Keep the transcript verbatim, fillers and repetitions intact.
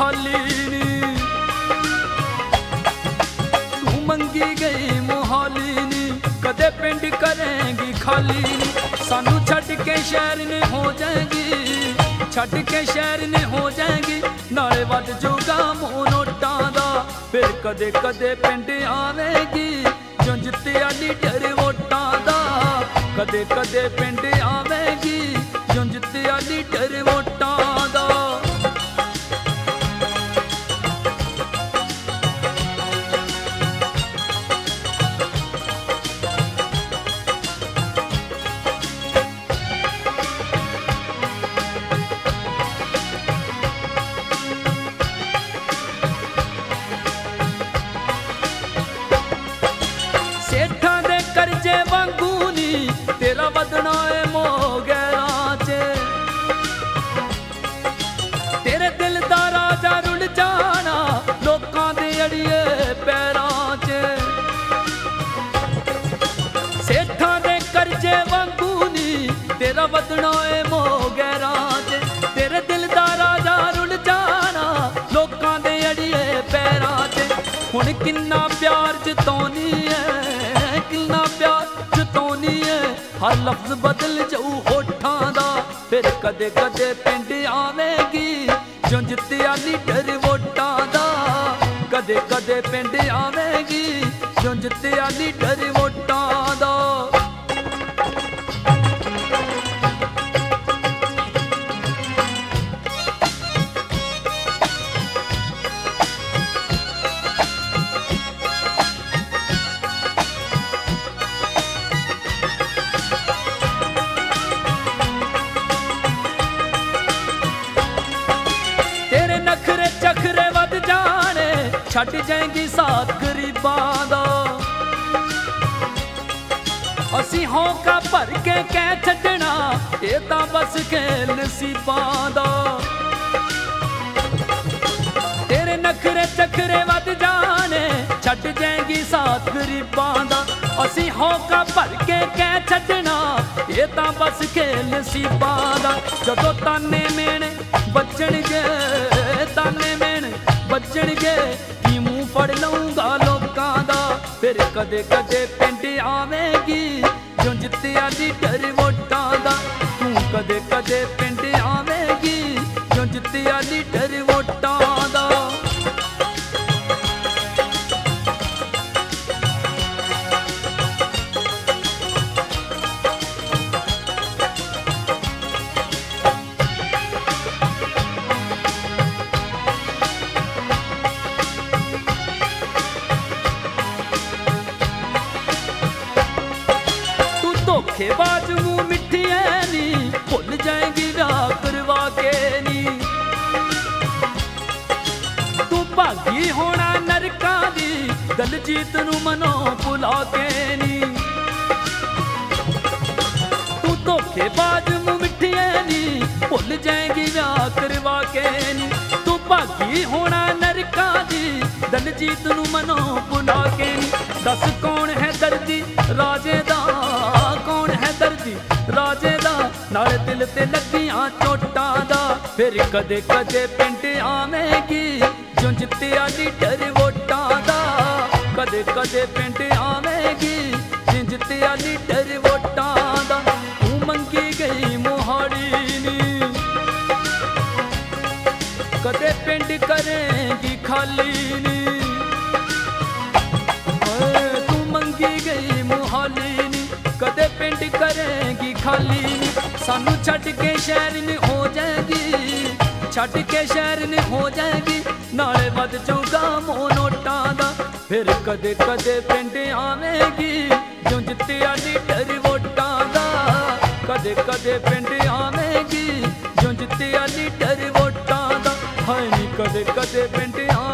खाली नी। तू मंगी गई मोहाली नी, कदे पिंड करेंगी खाली नी। सानू छड़ के शहर ने हो जाएगी, छड़ के शहर ने हो जाएगी, नाले वध जूगा मूंह नोटां दा। फिर कदे कदे पिंड आवेगी, जो जित्तिया लीडर वोटां दा। कदे कदे पिंड आवेगी, जो जित्तिया लीडर वोटां दा। सेठा दे करजे वांगू नी, तेरा वदना है मोह गैरां च। तेरे दिल दा राजा रुल जाना, लोकां दे अड़िए पैरां च। सेठा दे करजे वांगू नी, तेरा वदना है मोह गैरां च। तेरे दिल दा राजा रुल जाना, लोकां दे अड़िए पैरां च। हुण किन्ना प्यार जतौनी है, किन्ना प्यार जतौनी है, हर लफ्ज बदल जाऊ होठां दा। फिर कदे कदे पिंड आवेगी, जो जित्तिया लीडर वोटां दा। कदे कदे पिंड आवेगी, जो जित्तिया लीडर वोटां दा। तेरे नखरे चखरे वध जाने, छड़ जाएंगी साथ गरीबां दा। असी होंका भर के कै छड्डना, ये तां बस खेल नसीबां दा। तेरे नखरे चखरे वध जाने, छड़ जाएंगी साथ गरीबां दा। असी होंका भर के कै छड्डना, ये तां बस खेल नसीबां दा। जदों ताने मेने बचणगे, ताने मेने बचणगे, की मुंह फड़ लऊंगा लोकां दा। फिर कदे कदे पिंड आवेगी, जो जित्तिया लीडर वोटां दा। तू कदे कदे पिंड आवेगी, जो जित्तिया लीडर वोटां दा। धोखेबाज मुंह मिठिए नी, भुल जाएगी राह करवा के नी। तू भागी होना नरकां दी, दलजीत नू मनो भुला के नी। तू धोखेबाज मुंह मिठिए नी, भुल जाएगी राह करवा के नी। तू भागी होना नरकां दी, दलजीत नू मनो भुला के नी। दस कौन है दर्दी राजे दा, कौन है दर्दी राजे दा, नाले दिल ते लगियां चोटां दा। फिर कदे कदे पिंड आवेगी, जो जित्तिया लीडर वोटां दा। कदे कदे पिंड आवेगी, जो जित्तिया लीडर वोटां दा। तू मंगी गई मोहाली नी, कदे पिंड करेंगी खाली नी। तू मंगी गई मोहाली नी, कदे पिंड करेंगी खाली नी। सानू छड़ के शहर ने हो जाएगी, छड़ के शहर ने हो जाएगी, नाले वध जूगा मूंह नोटां दा। फिर कदे कदे पिंड आवेगी, जो जित्तिया लीडर वोटां दा। कदे कदे पिंड आवेगी, जो जित्तिया लीडर वोटां दा। हाय नी कदे कदे पिंड